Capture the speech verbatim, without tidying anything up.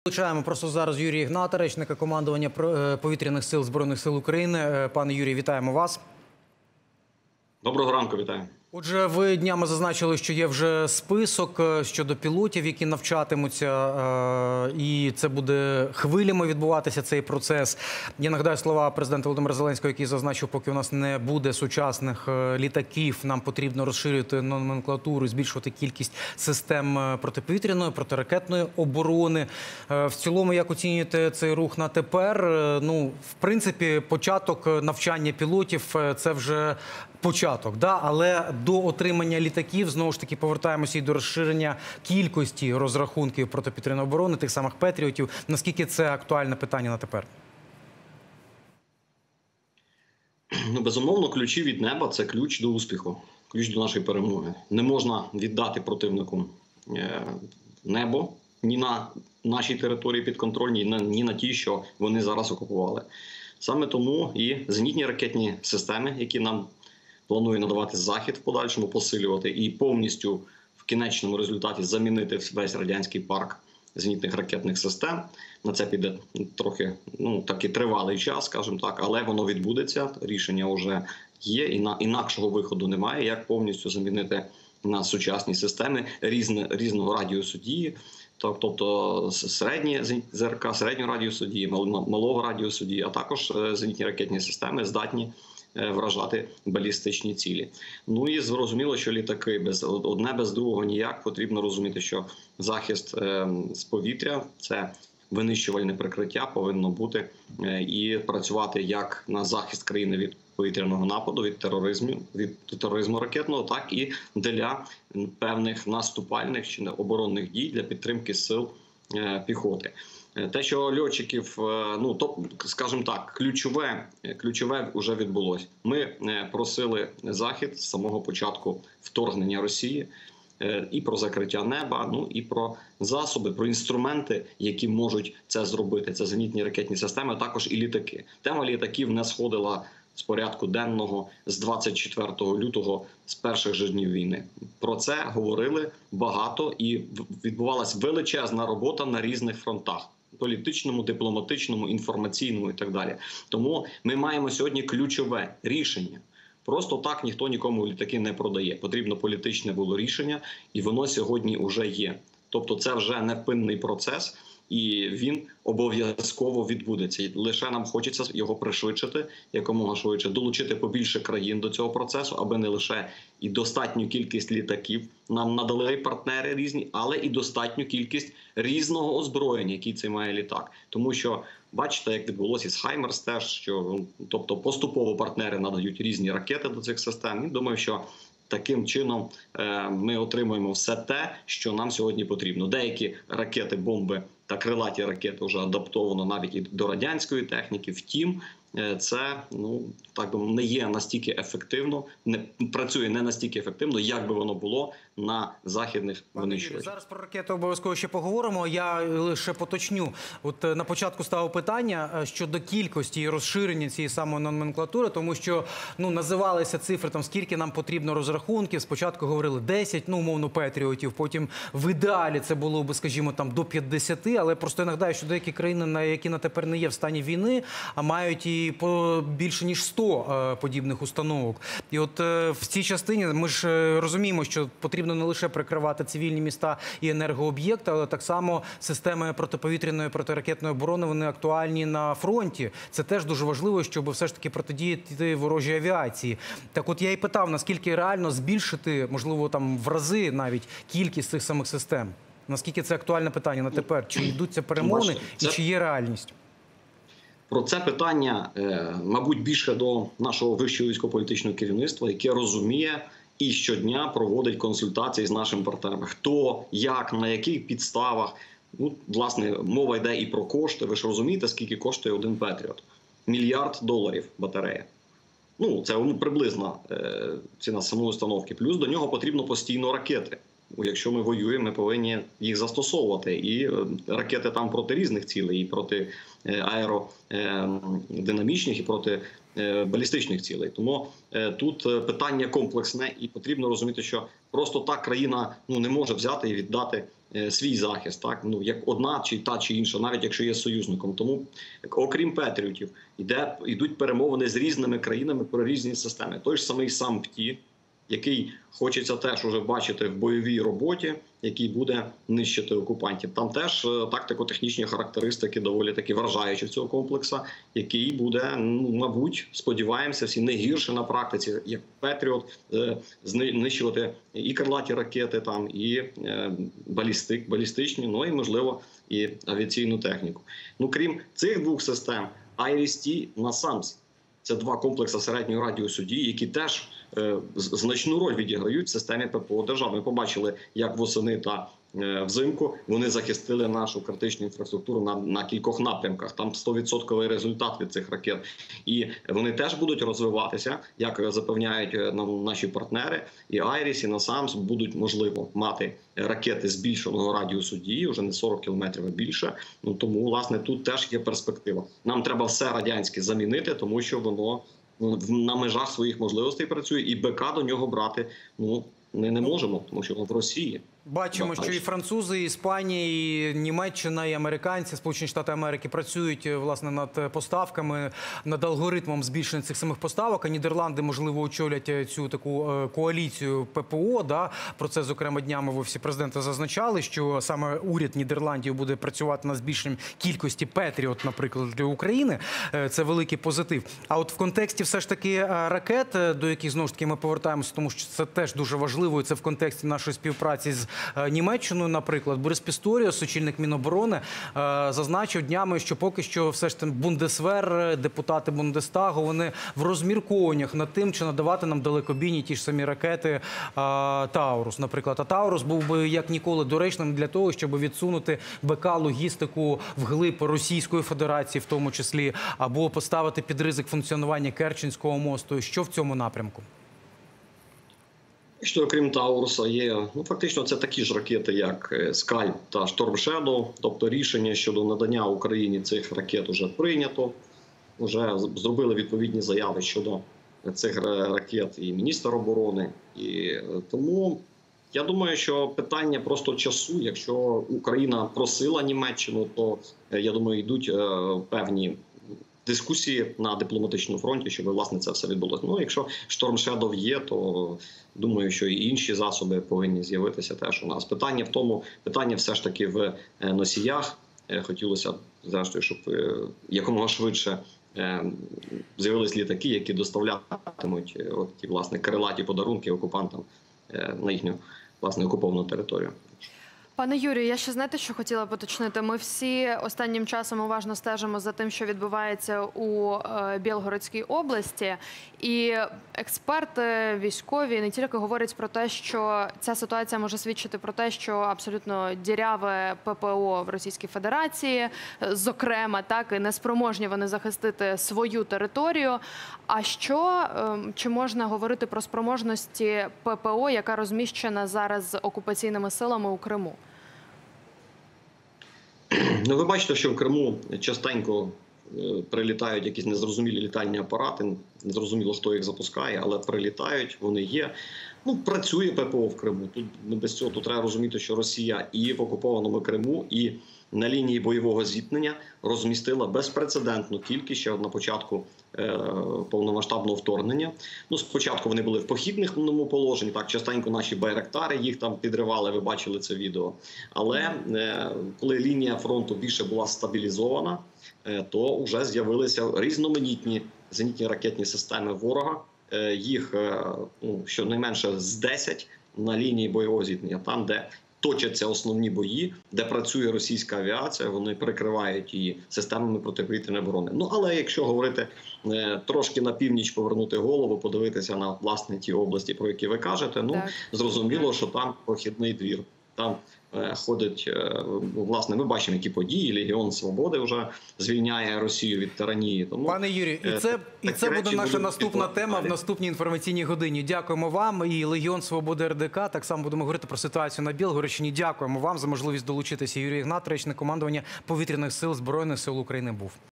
Включаємо просто зараз Юрія Ігната, речника командування повітряних сил Збройних сил України. Пане Юрій, вітаємо вас. Доброго ранку, вітаю. Отже, ви днями зазначили, що є вже список щодо пілотів, які навчатимуться, і це буде хвилями відбуватися цей процес. Я нагадаю слова президента Володимира Зеленського, який зазначив, поки у нас не буде сучасних літаків, нам потрібно розширювати номенклатуру, збільшувати кількість систем протиповітряної, протиракетної оборони. В цілому, як оцінюєте цей рух на тепер? Ну, в принципі, початок навчання пілотів – це вже початок, да? Але до отримання літаків, знову ж таки, повертаємося і до розширення кількості розрахунків протиповітряної оборони, тих самих «Петріотів». Наскільки це актуальне питання на тепер? Ну, безумовно, ключі від неба – це ключ до успіху, ключ до нашої перемоги. Не можна віддати противнику небо ні на нашій території підконтрольній, ні на тій, що вони зараз окупували. Саме тому і зенітні ракетні системи, які нам планує надавати Захід в подальшому, посилювати і повністю в кінечному результаті замінити весь радянський парк зенітних ракетних систем. На це піде трохи, ну, такий тривалий час, скажімо так, але воно відбудеться. Рішення вже є, і на інакшого виходу немає, як повністю замінити на сучасні системи різне, різного радіусу дії, тобто середні ЗРК, середнього радіусу дії, малого радіусу дії, а також зенітні ракетні системи здатні вражати балістичні цілі. Ну і зрозуміло, що літаки без одне без другого ніяк. Потрібно розуміти, що захист з повітря – це винищувальне прикриття, повинно бути і працювати як на захист країни від повітряного нападу, від тероризму, від тероризму ракетного, так і для певних наступальних чи оборонних дій для підтримки сил піхоти. Те, що льотчиків, ну, то, скажімо так, ключове, ключове вже відбулося. Ми просили Захід з самого початку вторгнення Росії і про закриття неба, ну і про засоби, про інструменти, які можуть це зробити. Це зенітні ракетні системи, а також і літаки. Тема літаків не сходила з порядку денного з двадцять четвертого лютого, з перших же днів війни. Про це говорили багато і відбувалася величезна робота на різних фронтах. Політичному, дипломатичному, інформаційному і так далі. Тому ми маємо сьогодні ключове рішення. Просто так ніхто нікому літаки не продає. Потрібно політичне було рішення, і воно сьогодні вже є. Тобто це вже невпинний процес, і він обов'язково відбудеться. Лише нам хочеться його пришвидшити, якомога швидше, долучити побільше країн до цього процесу, аби не лише і достатню кількість літаків нам надали партнери різні, але і достатню кількість різного озброєння, який це має літак. Тому що, бачите, як відбулося із Хаймерс теж, що, тобто поступово партнери надають різні ракети до цих систем. І думаю, що таким чином ми отримуємо все те, що нам сьогодні потрібно. Деякі ракети, бомби та крилаті ракети вже адаптовано навіть і до радянської техніки. Втім, це, ну, так би, не є настільки ефективно, не працює не настільки ефективно, як би воно було на західних винищувачах. Зараз про ракети обов'язково ще поговоримо. Я лише поточню. От на початку ставив питання щодо кількості і розширення цієї самої номенклатури, тому що, ну, називалися цифри, там, скільки нам потрібно розрахунків. Спочатку говорили десять, ну, умовно, Петріотів, потім в ідеалі це було би, скажімо, там, до п'ятдесяти, але просто я нагадаю, що деякі країни, які на тепер не є в стані війни, а мають і по більше ніж сто подібних установок. І от в цій частині ми ж розуміємо, що потрібно не лише прикривати цивільні міста і енергооб'єкти, але так само системи протиповітряної, протиракетної оборони, вони актуальні на фронті. Це теж дуже важливо, щоб все ж таки протидіяти ворожій авіації. Так от я і питав, наскільки реально збільшити, можливо, там в рази навіть кількість цих самих систем? Наскільки це актуальне питання на тепер? Чи йдуться перемовини і чи є реальність? Про це питання, мабуть, більше до нашого вищого військово-політичного керівництва, яке розуміє і щодня проводить консультації з нашими партнерами. Хто, як, на яких підставах. Ну, власне, мова йде і про кошти. Ви ж розумієте, скільки коштує один Петріот? Мільярд доларів батарея. Ну, це приблизна ціна самої установки. Плюс до нього потрібно постійно ракети. Якщо ми воюємо, ми повинні їх застосовувати. І ракети там проти різних цілей, і проти аеродинамічних, і проти балістичних цілей. Тому тут питання комплексне, і потрібно розуміти, що просто так країна, ну, не може взяти і віддати е, свій захист, так ну як одна чи та чи інша, навіть якщо є союзником. Тому окрім Петріотів, йде йдуть перемовини з різними країнами про різні системи. Той ж самий сам ПТІ, який хочеться теж уже бачити в бойовій роботі, який буде нищити окупантів. Там теж тактико-технічні характеристики доволі таки вражаючі в цього комплексу, який буде, ну, мабуть, сподіваємося, всі не гірше на практиці, як Петріот, знищувати і крилаті ракети, там, і балістик, балістичні, ну і, можливо, і авіаційну техніку. Ну, крім цих двох систем, Айріс-Т, Насамс – це два комплекси середнього радіусу дії, які теж е, значну роль відіграють в системі ППО держав. Ми побачили, як восени та е, взимку вони захистили нашу критичну інфраструктуру на, на кількох напрямках. Там сто відсотків результат від цих ракет. І вони теж будуть розвиватися, як запевняють нам наші партнери. І Айріс, і Насамс будуть, можливо, мати ракети збільшеного радіусу дії, вже не сорок кілометрів, а більше. Ну, тому, власне, тут теж є перспектива. Нам треба все радянське замінити, тому що воно на межах своїх можливостей працює, і БК до нього брати, ну, ми не можемо, тому що воно в Росії. Бачимо, що і французи, і Іспанія, і Німеччина, і американці, Сполучені Штати Америки працюють, власне, над поставками, над алгоритмом збільшення цих самих поставок. А Нідерланди, можливо, очолять цю таку коаліцію ППО. Да? Про це, зокрема, днями в Офісі Президента зазначали, що саме уряд Нідерландів буде працювати над збільшенням кількості Петріот, наприклад, для України. Це великий позитив. А от в контексті все ж таки ракет, до яких, знову ж таки, ми повертаємося, тому що це теж дуже важливо, і це в контексті нашої співпраці з Німеччиною, наприклад, Борис Пісторіус, очільник Міноборони, зазначив днями, що поки що все ж таки Бундесвер, депутати Бундестагу, вони в розмірковуваннях над тим, чи надавати нам далекобійні ті ж самі ракети Таурус, наприклад. А Таурус був би як ніколи доречним для того, щоб відсунути БК-логістику вглиб Російської Федерації, в тому числі, або поставити під ризик функціонування Керченського мосту. Що в цьому напрямку? Що, окрім Тауруса, є, ну, фактично, це такі ж ракети, як Скальп та Шторм Шедоу. Тобто рішення щодо надання Україні цих ракет вже прийнято. Вже зробили відповідні заяви щодо цих ракет і міністр оборони. І тому я думаю, що питання просто часу. Якщо Україна просила Німеччину, то, я думаю, йдуть певні дискусії на дипломатичному фронті, щоб, власне, це все відбулося. Ну, якщо Шторм Шедоу є, то думаю, що і інші засоби повинні з'явитися теж у нас. Питання в тому, питання все ж таки в носіях. Хотілося б, зрештою, щоб якомога швидше з'явились літаки, які доставлятимуть от ті, власне, крилаті подарунки окупантам на їхню, власне, окуповану територію. Пане Юрію, я ще, знаєте, що хотіла поточнити? Ми всі останнім часом уважно стежимо за тим, що відбувається у Білгородській області. І експерти, військові не тільки говорять про те, що ця ситуація може свідчити про те, що абсолютно діряве ППО в Російській Федерації, зокрема, так, і неспроможні вони захистити свою територію. А що, чи можна говорити про спроможності ППО, яка розміщена зараз з окупаційними силами у Криму? Ну, ви бачите, що в Криму частенько прилітають якісь незрозумілі літальні апарати, незрозуміло, хто їх запускає, але прилітають, вони є. Ну, працює ППО в Криму. Тут не без цього, тут треба розуміти, що Росія і в окупованому Криму, і на лінії бойового зіткнення розмістила безпрецедентну кількість ще на початку е, повномасштабного вторгнення. Ну, спочатку вони були в похідному положенні, так, частенько наші байрактари їх там підривали, ви бачили це відео. Але е, коли лінія фронту більше була стабілізована, е, то вже з'явилися різноманітні зенітні ракетні системи ворога. Е, їх е, ну, щонайменше з десять на лінії бойового зіткнення, там, де точаться основні бої, де працює російська авіація, вони перекривають її системами протиповітряної оборони. Ну, але якщо говорити е, трошки на північ, повернути голову, подивитися на, власне, ті області, про які ви кажете, ну, так, зрозуміло, що там прохідний двір. Там е, ходить, е, власне, ми бачимо, які події, Легіон Свободи вже звільняє Росію від тиранії. Тому, пане Юрію, і це, і це буде наша наступна тема в наступній інформаційній годині. Дякуємо вам. І Легіон Свободи РДК, так само будемо говорити про ситуацію на Білгородщині. Дякуємо вам за можливість долучитися. Юрій Ігнат, речник командування Повітряних сил Збройних сил України був.